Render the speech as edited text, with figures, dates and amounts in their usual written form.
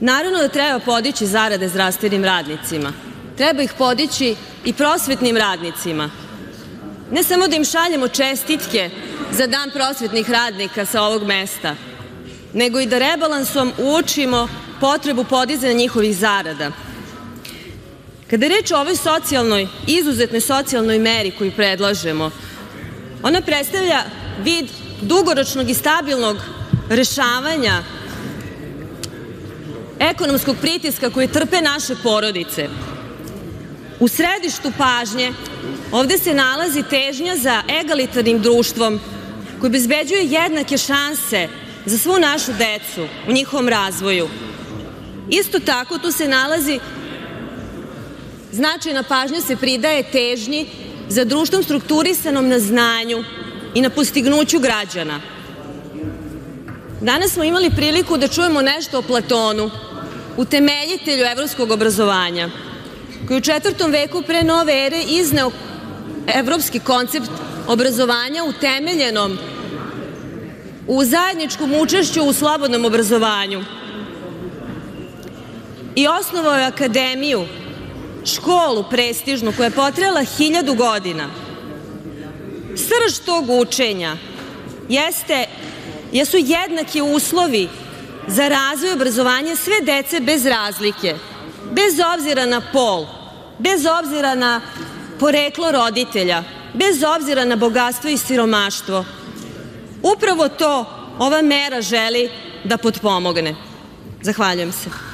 Naravno da treba podići zarade zdravstvenim radnicima. Treba ih podići i prosvetnim radnicima. Ne samo da im šaljemo čestitke za Dan prosvetnih radnika sa ovog mesta, nego i da rebalansom uočimo potrebu podizanja njihovih zarada. Kada je reč o ovoj izuzetnoj socijalnoj meri koju predlažemo, ona predstavlja vid dugoročnog i stabilnog rešavanja ekonomskog pritiska koji trpe naše porodice. U središtu pažnje ovde se nalazi težnja za egalitarnim društvom koji obezbeđuje jednake šanse za svu našu decu u njihovom razvoju. Isto tako tu se nalazi značajna pažnja se pridaje težnji za društvom strukturisanom na znanju i na postignuću građana. Danas smo imali priliku da čujemo nešto o Platonu, utemeljitelju evropskog obrazovanja, koji u 4. veku pre nove ere izneo evropski koncept obrazovanja utemeljenom u zajedničkom učešću u slobodnom obrazovanju. I osnovao je akademiju, školu prestižnu koja je potrajala 1000 godina. Srž tog učenja jesu jednaki uslovi za razvoj obrazovanja sve dece bez razlike, bez obzira na pol, bez obzira na poreklo roditelja, bez obzira na bogatstvo i siromaštvo. Upravo to ova mera želi da potpomogne. Zahvaljujem se.